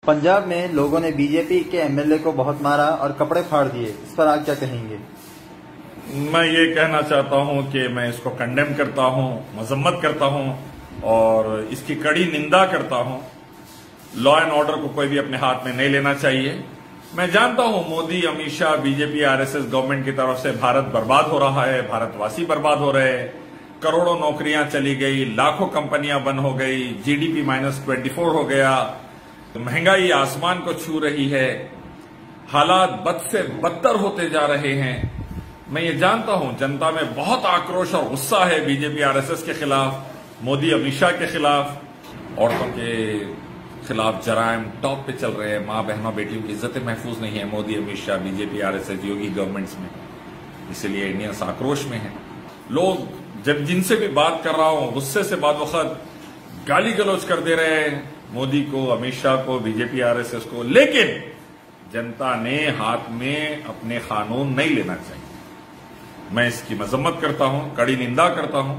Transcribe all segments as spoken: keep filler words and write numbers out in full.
पंजाब में लोगों ने बीजेपी के एमएलए को बहुत मारा और कपड़े फाड़ दिए, इस पर आप क्या कहेंगे? मैं ये कहना चाहता हूं कि मैं इसको कंडेम करता हूं, मजम्मत करता हूं और इसकी कड़ी निंदा करता हूं। लॉ एंड ऑर्डर को कोई भी अपने हाथ में नहीं लेना चाहिए। मैं जानता हूं Modi, Amit Shah, BJP, RSS government की तरफ से भारत बर्बाद हो रहा है, भारतवासी बर्बाद हो रहे हैं, करोड़ों नौकरियां चली गई, लाखों कंपनियां बंद हो गई, जीडीपी माइनस ट्वेंटी फोर हो गया, तो महंगाई आसमान को छू रही है, हालात बद से बदतर होते जा रहे हैं। मैं ये जानता हूं जनता में बहुत आक्रोश और गुस्सा है बीजेपी आरएसएस के खिलाफ, मोदी अमित शाह के खिलाफ। औरतों के खिलाफ जराइम टॉप पे चल रहे हैं, मां बहनों बेटियों की इज्जतें महफूज नहीं है Modi Amit Shah BJP RSS Yogi governments में, इसलिए इंडियंस आक्रोश में है। लोग जब जिनसे भी बात कर रहा हूं गुस्से से बाद वक्त गाली गलौज कर दे रहे हैं मोदी को, अमित शाह को, बीजेपी आरएसएस को, लेकिन जनता ने हाथ में अपने कानून नहीं लेना चाहिए। मैं इसकी मजम्मत करता हूं, कड़ी निंदा करता हूं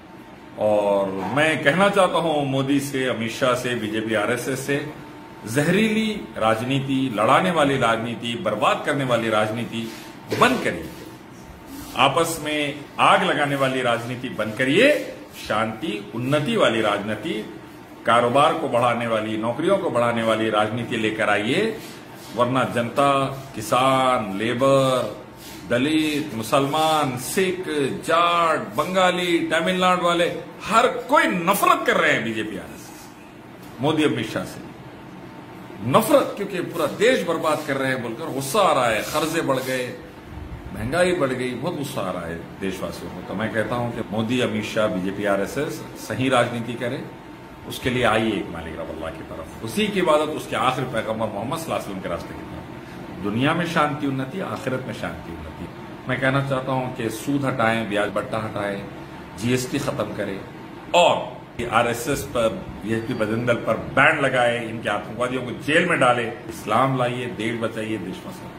और मैं कहना चाहता हूं मोदी से, अमित शाह से, बीजेपी आरएसएस से, जहरीली राजनीति, लड़ाने वाली राजनीति, बर्बाद करने वाली राजनीति बंद करिए। आपस में आग लगाने वाली राजनीति बंद करिए, शांति, उन्नति वाली राजनीति, कारोबार को बढ़ाने वाली, नौकरियों को बढ़ाने वाली राजनीति लेकर आइए, वरना जनता, किसान, लेबर, दलित, मुसलमान, सिख, जाट, बंगाली, तमिलनाडु वाले हर कोई नफरत कर रहे हैं बीजेपी आरएसएस, मोदी अमित शाह से नफरत, क्योंकि पूरा देश बर्बाद कर रहे हैं बोलकर गुस्सा आ रहा है। कर्जे बढ़ गए, महंगाई बढ़ गई, बहुत गुस्सा आ रहा है देशवासियों को। तो मैं कहता हूं कि मोदी अमित शाह बीजेपी आरएसएस सही राजनीति करे, उसके लिए आइए एक मालिक रब अल्लाह की तरफ, उसी की इबादत उसके आखिरी पैगंबर मोहम्मद सल्लल्लाहु अलैहि वसल्लम के रास्ते की तरफ। दुनिया में शांति उन्नति, आखिरत में शांति उन्नति। मैं कहना चाहता हूं कि सूद हटाएं, ब्याज बट्टा हटाएं, जीएसटी खत्म करें और आरएसएस पर, बीजेपी बजरंग दल पर बैन लगाए, इनके आतंकवादियों को जेल में डाले। इस्लाम लाइए, देश बचाइए, देश में।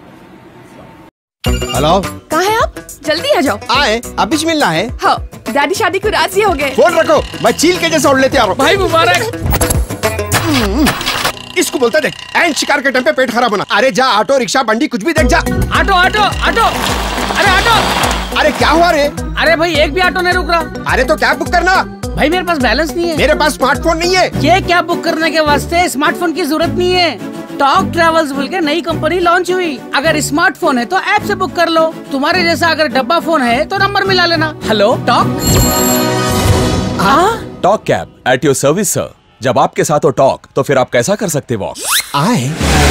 हेलो, कहाँ है आप? जल्दी आ जाओ। आए, अभी मिलना है। हाँ, डैडी शादी को राजी हो गए। फोन रखो, मैं चील के जैसा उड़ लेते आ रहा हूँ। भाई मुबारक। इसको बोलता देख, एंड शिकार के टाइम पे पेट खराब होना। अरे जा, ऑटो रिक्शा बंडी कुछ भी देख जा। ऑटो ऑटो ऑटो, अरे ऑटो। अरे क्या हुआ रे? अरे भाई एक भी ऑटो नहीं रुक रहा। अरे तो कैब बुक करना। भाई मेरे पास बैलेंस नहीं है। मेरे पास स्मार्टफोन नहीं है। ये कैब बुक करने के वास्ते स्मार्टफोन की जरूरत नहीं है। टॉक ट्रेवल्स बोल के नई कंपनी लॉन्च हुई। अगर स्मार्टफोन है तो ऐप से बुक कर लो। तुम्हारे जैसा अगर डब्बा फोन है तो नंबर मिला लेना। Hello talk. हाँ, talk cab at your service sir. जब आपके साथ हो टॉक तो फिर आप कैसा कर सकते वॉक। आए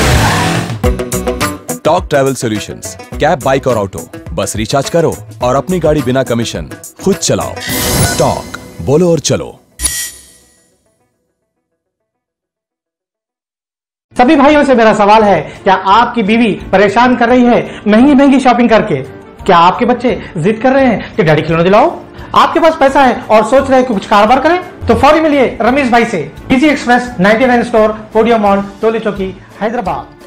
talk travel solutions, cab, bike और ऑटो, बस रिचार्ज करो और अपनी गाड़ी बिना कमीशन खुद चलाओ। टॉक, बोलो और चलो। सभी भाइयों से मेरा सवाल है, क्या आपकी बीवी परेशान कर रही है महंगी महंगी शॉपिंग करके? क्या आपके बच्चे जिद कर रहे हैं कि डैडी खिलौने दिलाओ? आपके पास पैसा है और सोच रहे हैं कि कुछ कारोबार करें? तो फौरी मिलिए रमेश भाई से। Easy express ninety nine store, podium mall, Toli Chowki, Hyderabad.